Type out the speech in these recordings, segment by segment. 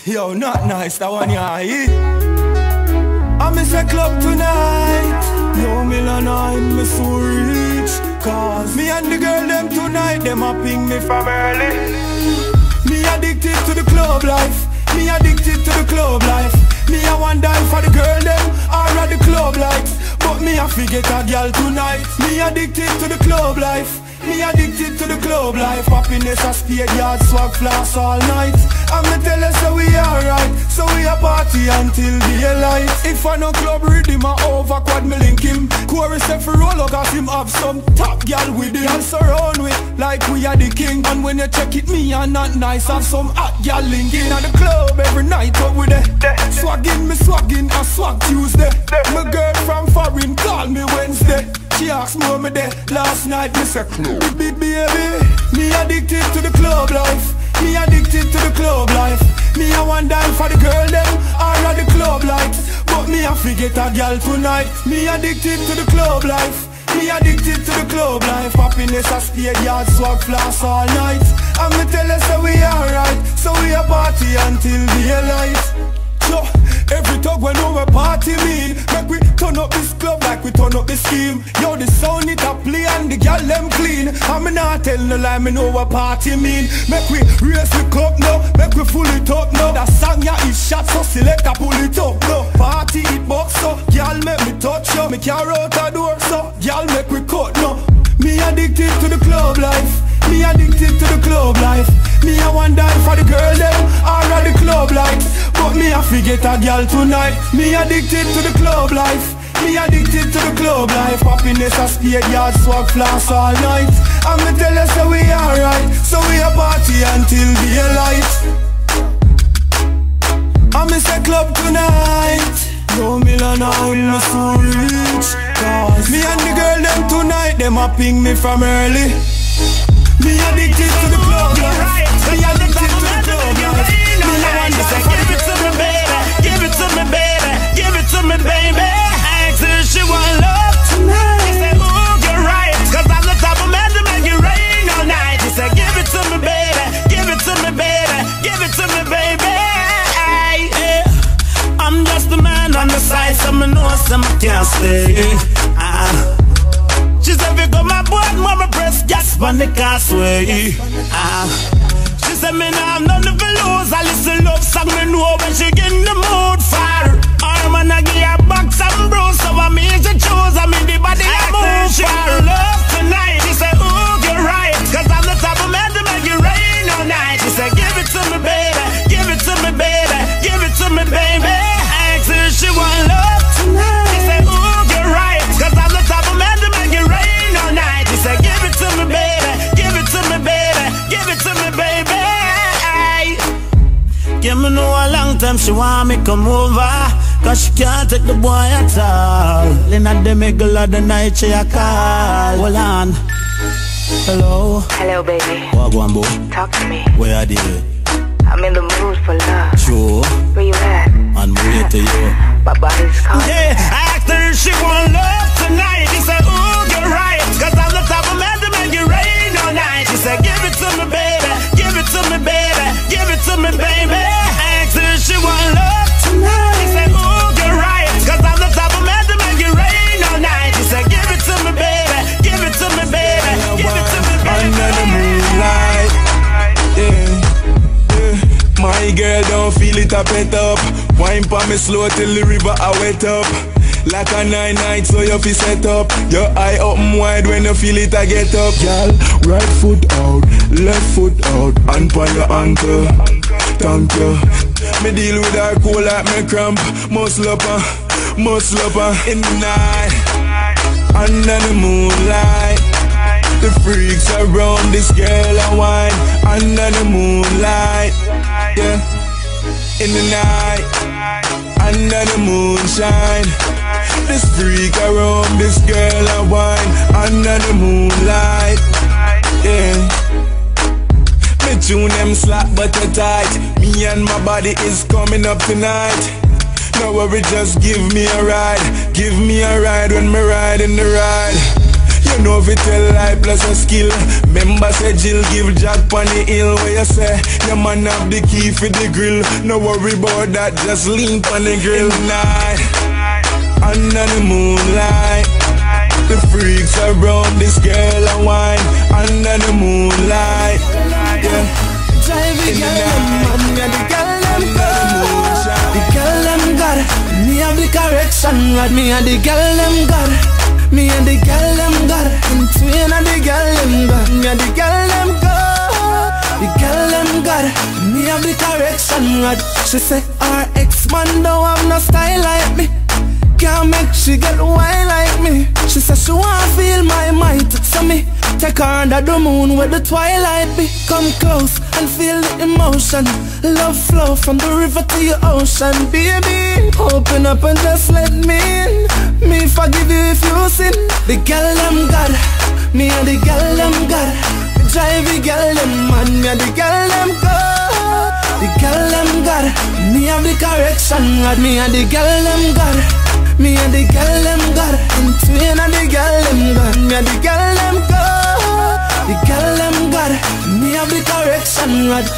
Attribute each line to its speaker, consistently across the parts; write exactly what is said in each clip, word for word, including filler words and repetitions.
Speaker 1: Yo, not nice, that one ya eat. I miss a club tonight. Yo, million I'm so rich. Cause me and the girl them tonight, them a ping me from early. Me addicted to the club life. Me addicted to the club life. Me a one die for the girl them, or at the club lights. But me a forget a girl tonight. Me addicted to the club life. Me addicted to the club life. Happiness a spade yard, swag floss all night. And me tell her so we alright. So we a party until daylight. If I no club rhythm a over quad me link him. Corey say for roll up cause him have some top girl with him. Y'all surround with like we are the king. And when you check it me and not nice. Have some hot girl linking at the club every night up with it. Swagging me swagging a swag Tuesday. My girl from foreign call me Wednesday. She asked me me there last night, me say club big baby. Me addicted to the club life. Me addicted to the club life. Me a one die for the girl them, or at the club lights. But me a forget a girl tonight. Me addicted to the club life. Me addicted to the club life. Happiness a spade yard, swag floss all night. And me tell her so we alright. So we a party until daylight. So every talk when we party mean, make we turn up this club like we turn up the scheme. Yo, the sound it a play and the girl them clean. And me not tell no lie, me know what party mean. Make we raise the cup now, make we full it up now. That song ya is shot, so select a pull it up now. Party it box so, girl make me touch you. Me carry out a door so, girl make we cut now. Me addicted to the club life. Me addicted to the club life. Me a one die for the girl them, or at the club lights. But me a forget a girl tonight. Me addicted to the club life. Me addicted to the club life. Happiness a spade yard, swag floss all night. And me tell her so we alright. So we a party until daylight. And me say club tonight. Yo, million I'm so rich. Cause me and the girl them tonight, them a ping me from early. Me addicted to the club life. Me addicted to the club life. Me a one die for the girl.
Speaker 2: Give it to me, baby. Give it to me, baby. Give it to me, baby. I asked her if she want love tonight. She said, ooh, you're right. Cause I'm the type of man to make it rain all night. She said, give it to me, baby. Give it to me, baby. Give it to me, baby. Yeah. I'm just a man on the side, so me know some can't stay. Ah. She said, if you got my boy, mama press gas on the causeway. Ah. She said, me nah have nothing to lose. I listen love song, me know when she get in the mood for her man, I give her back some bruise. So I mean she choose, I mean the body I move for her. Love tonight. She said, ooh, you're right. Cause I'm the type of man to make it rain all night. She said, give it to me, baby. Give it to me, baby. Give it to me, baby. I asked her if she want love tonight. She said, ooh, you're right. Cause I'm the type of man to make it rain all night. She said, give it to me, baby. Give it to me, baby. Give it to me, baby. Give me know a long time she want me come over. Cause she can't take the boy at all. In at the middle of the night she a call. Hold on. Hello.
Speaker 3: Hello, baby.
Speaker 2: What go on, boy?
Speaker 3: Talk to me.
Speaker 2: Where are you?
Speaker 3: I'm in the mood for love.
Speaker 2: Sure.
Speaker 3: Where you at?
Speaker 2: On my way to you.
Speaker 3: My body's calling.
Speaker 2: Yeah, I asked her if she want love tonight. She said, ooh, you're right. Cause I'm the type of man to make it rain all night. She said, give it to me, baby. Give it to me, baby. Give it to me, baby. I asked her if she want love tonight. She said, ooh, you're right. Cause I'm the type of man to make it rain all night. She said, give it to me, baby. Give it to me, baby. Give it to me, baby.
Speaker 4: Under the moonlight, yeah, yeah. My girl don't feel it a pet up. Wine pa me slow till the river a wet up. Like a nine night so you feel set up. Your eye open wide when you feel it a get up. Girl, right foot out, left foot out, and pon your ankle. Thank you. Me deal with her cool like me cramp. Muscle up her, muscle up her. In the night, under the moonlight, the freaks around this girl a wine. Under the moonlight, yeah. In the night, under the moonshine, this freak around this girl a wine. Under the moonlight, yeah. Me tune them slack but they tight. Me and my body is coming up tonight. No worry, just give me a ride. Give me a ride when me ride in the ride. You know if you tell lie plus a skill. Member say Jill give Jack on the hill. Where you say your man have the key for the grill. No worry about that, just lean on the grill. Night under the moonlight, the freaks around this girl and wine. Under the moonlight, yeah.
Speaker 1: Drive the girl them mad, me and the girl them good. The girl them got me have the correction rod. Me and the girl them got me and the girl them got in twin and the girl them got me and the girl them good. The girl them got me have the correction rod. She say her ex-man don't have no style like me. Can't make she get wild like me. She says she wanna feel my might. So me take her under the moon where the twilight be. Come close and feel the emotion. Love flow from the river to your ocean. Baby, open up and just let me in. Me forgive you if you sin. The girl them God, me and the girl them God. Drive the girl them mad, me and the girl them God. The girl them God, me have the correction rod. Me and the girl them God. Me and the girl them got in twin and the girl them got. Me and the girl them got. The girl them got. Me have the correction rod.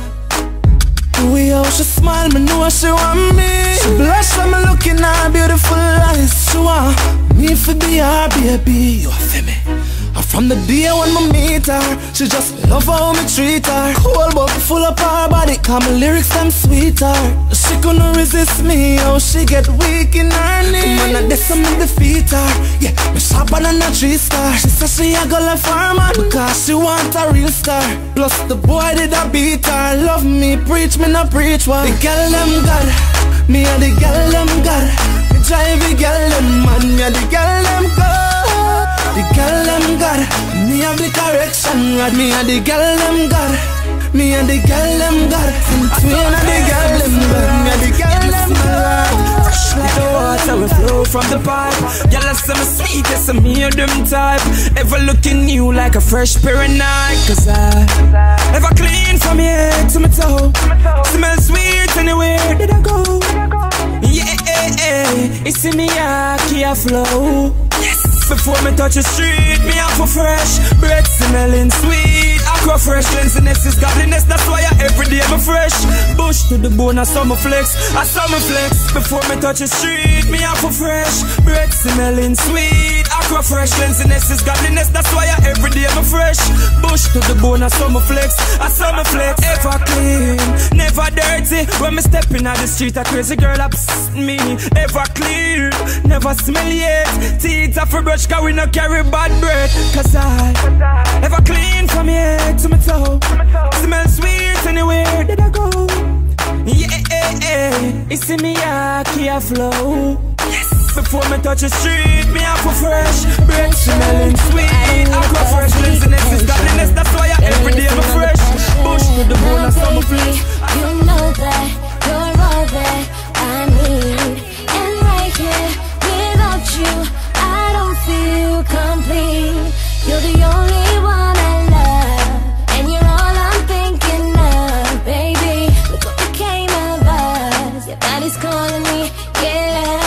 Speaker 1: The way how she smile, me know she want me. She blush when me looking at her beautiful eyes. She want me for be her baby. You feel me? From the day when me meet her, she just love how me treat her. Cool but full up her body, cause my lyrics them sweeter. She couldn't resist me, how she get weak in her knees. Man, I this me defeat her. Yeah, me sharper than a three star. She says she a go left her man, because she want a real star. Plus the boy did a beat her. Love me, preach me, no preach what. The girl them God, me and the girl them God. Me drive the girl them mad, me and the girl them God. The girl them God, me have the correction rod. Me and the girl them God, me and the girl them God. In twin and the girl them God, me and the girl them God.
Speaker 5: Fresh like the water we flow from the pipe. Y'all are some sweet, yes I'm here them type. Ever looking new like a fresh pair of Nike. Cause I ever clean from head to my toe. Smell sweet anywhere did I go. Yeah, yeah, yeah. You see me a Kia flow. Yes. Before me touch the street, me have for fresh. Bread smelling sweet. Aqua fresh, cleanliness is godliness. That's why I every day I'm fresh. Bush to the bone, I summer flex. I summer flex. Before me touch the street, me have for fresh. Bread smelling sweet. Aqua fresh, cleanliness is godliness. That's why I every day I'm fresh. Bush to the bone, I summer flex. I summer flex. Ever clean, never dirty. When me step in the street, a crazy girl upset me. Ever clear, never smell yet. Teeth are for brush, cause we no carry bad breath. Cause I ever clean from head to my toe. Smell sweet anywhere did I go. Yeah, yeah, yeah. You see me a Kia flow. Yes. Before me touch the street, me have for fresh. Bread smelling sweet. Aqua fresh, cleanliness is godliness. That's why I every day I'm fresh. Bush to the bone and summer flesh.
Speaker 6: You know that you're all that I need. And right here, without you, I don't feel complete. You're the only one I love, and you're all I'm thinking of, baby. Look what became of us. Your body's calling me, yeah.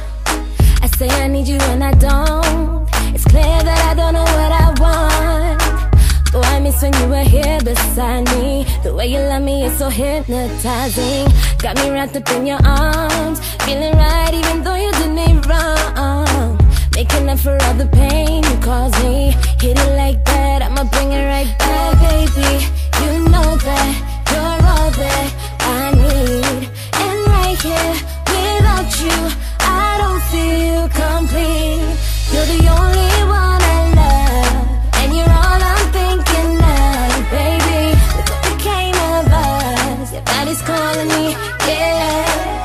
Speaker 6: I say I need you and I don't. It's clear that I don't know what I want. Oh, I miss when you were here beside me. The way you love me is so hypnotizing. Got me wrapped up in your arms, feeling right even though you did me wrong. Making up for all the pain you caused me. Hit it like that, I'ma bring it right back, baby. You know that you're all that I need. And right here, without you, I don't feel complete. You're the only one I love, and you're all I'm thinking of, baby. Look what became of us. Your body's calling me, yeah.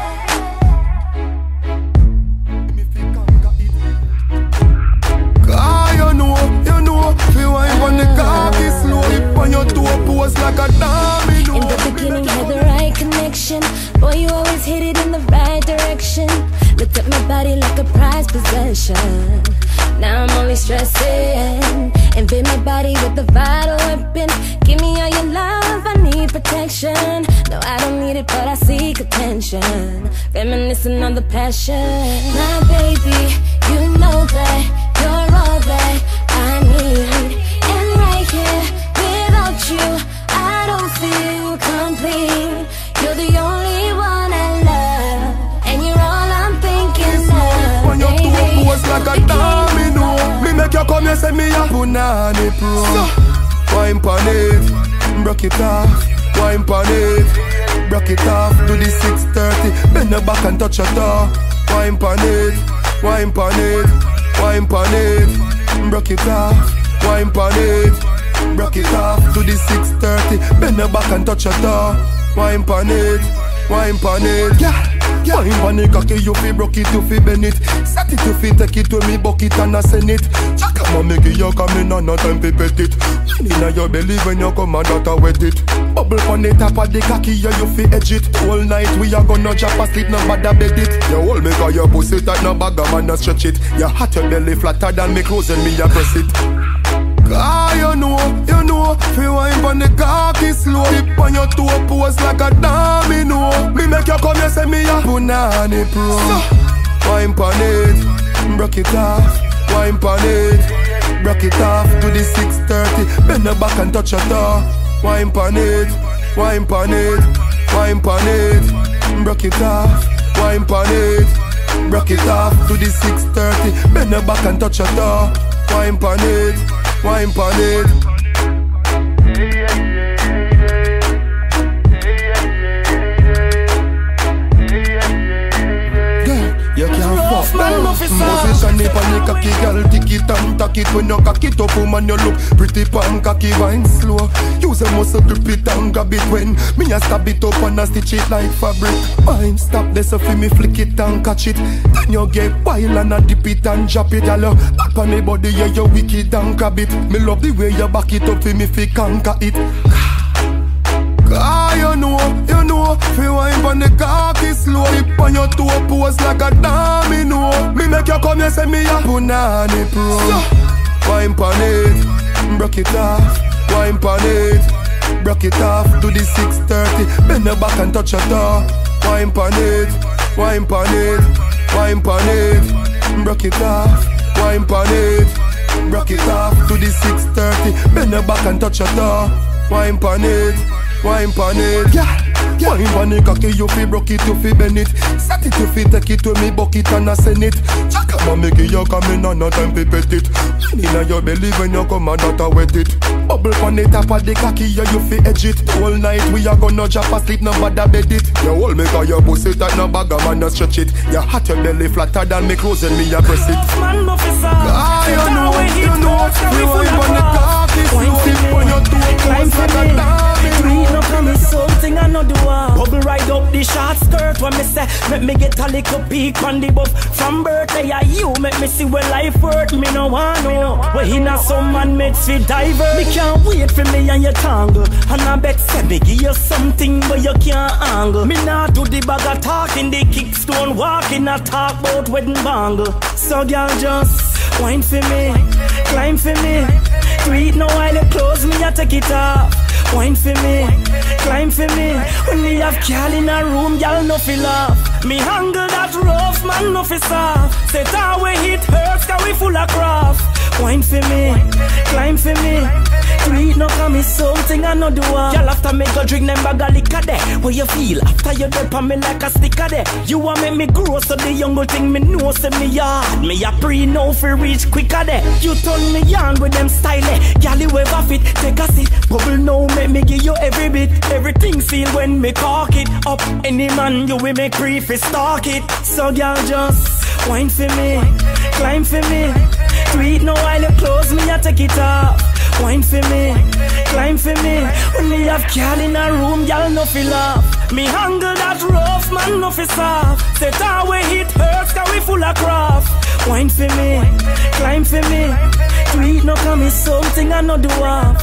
Speaker 1: Like a domino.
Speaker 6: In the beginning had the right connection. Boy, you always hit it in the right direction. Looked at my body like a prized possession. Now I'm only stressing. Invade my body with the vital weapon. Give me all your love, I need protection. No, I don't need it, but I seek attention. Reminiscing on the passion. My baby, you know that you're all that I
Speaker 1: like a domino. Me make you come here, say me a punani pro. Wine pon it, broke it off. Wine pon it, broke it off. Do the six thirty, bend the back and touch your toe. Wine pon it, wine pon it, wine pon it, broke it off. Wine pon it, broke it off. Do the six thirty, bend the back and touch your toe. Wine pon it, wine pon it, yeah. Wine pon it, cocky, you fi broke it, you fi bend it. Set it, you fi take it to me bucket and I send it. Chaka ma make you come in and no time fi pet it. Inna your belly when you come and that a wet it. Bubble pon the top of the cocky, yeah you fi edge it. All night we a gonna drop asleep, no bother bed it. You hold me 'cause your pussy tight, no bag a man no stretch it. You hot your belly flatter than me clothes and me a press it. Ah, you know, you know, feel wine pon the cocky slow. Tip on your toe, pose like a domino. Me make you come here, say me a punani pro. Wine pon it, broke it off. Wine pon it, broke it off. To the six thirty, bend the back and touch your toe. Wine pon it, wine pon it, wine pon it, broke it off. Wine pon it, broke it off. To the six thirty, bend the back and touch your toe. Wine pon it, wine pon it. You can't fuck man. Position it on the cocky girl, tick it and tack it. When you cock it up, woman, you look pretty pan cocky, wine slow. Use a muscle grip it and grab it when me a stab it up and a stitch it like fabric. Wine stop this so fi me flick it and catch it. Then you get wild and a dip it and drop it. Hello, back on the body, yeah you wicked and grab it. Me love the way you back it up fi me fi conquer it. Ah, you know, you know, feel wine pon the cocky slow. Tip on your toe, pose like a domino. Me make you come here, say me a punani pro. Wine pon it, broke it off. Wine pon it, broke it off. Do the six thirty, bend the back and touch your toe. Wine pon it, wine pon it, wine pon it, broke it off. Wine pon it, broke it off. Do the six thirty, bend the back and touch your toe. Wine pon it, wine pon it, yeah. Wine pon it, cocky, you fi broke it, you fi bend it. Set it, you fi take it to me bucket and I send it. Chaka ma make you come in and no time fi pet it. Inna your belly when you come and that a wet it. Bubble pon the top of the cocky, yeah you fi edge it. All night we a gonna drop asleep, no bother bed it. You hold me 'cause your pussy tight, no bag a man no stretch it. You hot your belly flatter than me clothes and me a press it. Ah, you know, you know, you wine pon the cocky, slow tip on your toe, climb like a domino.
Speaker 5: Tweet no promise something I no do. Bubble ride up the short skirt when me say make me get a little peek on the buff. From birthday yeah, you make me see where life worth. Me no want know where he not some man mates fi diver. Me can't wait for me and your tangle. And I bet say me give you something but you can't angle. Me not do the bag of talking, the kickstone walking, I talk about wedding bangle. So girl just wine for me, climb for me. Tweet no while you close me, I take it off. Wine for me, climb for me. When we have girl in a room, y'all no feel off. Me handle that rough, man no feel soft. Set our way hit hurts, cause we full of craft. Wine for me, climb for me. Tweet no come me something I no do. Y'all after me go drink them bag of liquor there. What you feel after you dip on me like a sticker there? You want make me grow so the young thing me know say me hard. Me a pre know fi reach quicker there. You turn me on with them style there. Y'all you ever fit, take a seat. Bubble now make me give you every bit. Everything seal when me cock it up. Any man you will make free fi stalk it. So y'all just wine for me, climb for me. Tweet no while you close me, I take it off. Wine for me, climb for me. When me have girl in a room, y'all no feel off. Me handle that rough, man no feel soft. Set our way hit hurts, cause we full of craft. Wine for me, climb for me. Tweet no come is something I no do off.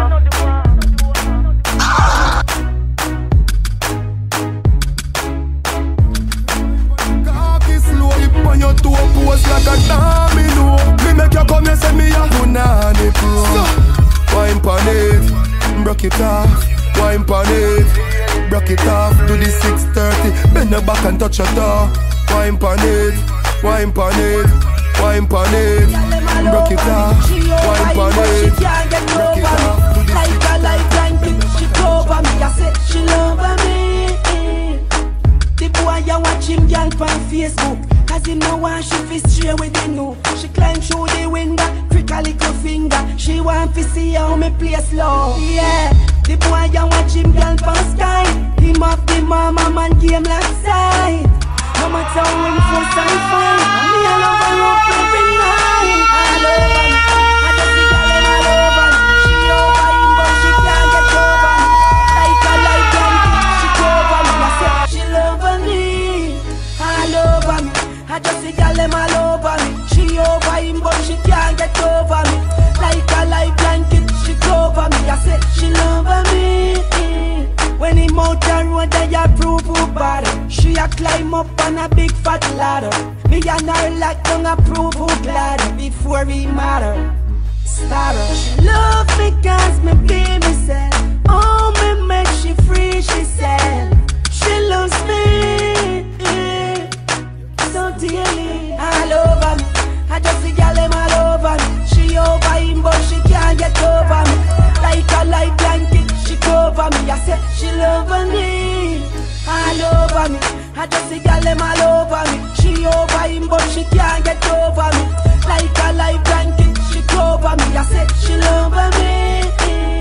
Speaker 5: On your toe, pose like a domino. Me make you come and say me a punani pro. Wine pon it, broke it off. Wine pon it, broke it off. Do the six thirty, bend the back and touch your toe. Wine pon it, wine pon it, wine pon it, broke it off. Wine pon it, broke it off. Do the
Speaker 7: like a lifeline, she over me. I said she love me. The boy you watch him girl on Facebook. Cause him no want she fi stray with the new. She climb through the window, prick a little finger. She want fi see how me play slow. Yeah, the boy ya watch him girl pan sky. Him off the mama man game like side. No matter how him force and fight, and me alone her up every night. All over me, I just see girl them all over me. She over him but she can't get over me. Like a light blanket, she cover me. I say she loving me. All over me, I just see girl them all over me. She over him but she can't get over me. Like a light blanket, she cover me. I say she loving me. When him out the road, they approve who bad. She a climb up on a big fat ladder. Me and her like don't approve who glad before he matter. Starter. She love me cause me be myself. Oh, me make she free, she said. She loves me so dearly. All over me, I just see y'all them all over me. She over him but she can't get over me. Like a light blanket, she cover me. I said she loving me. All over me, I just see y'all them all over me. She over him but she can't get over me. Like a light blanket, she cover me. I said she loving me.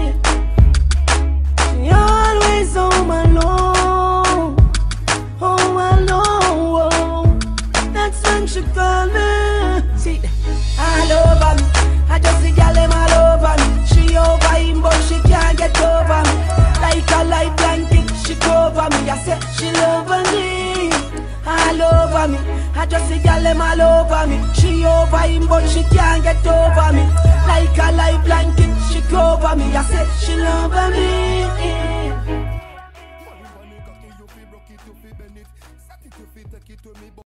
Speaker 7: She always home alone, home alone. That's when she call me. See, all over me, I just see y'all them all over me. She over him but she can't get over me. Like a light blanket, she cover me. I say she loving me. All over me, I just see y'all them all over me. She over him but she can't get over me. Like a light blanket, she cover me. I say she loving me.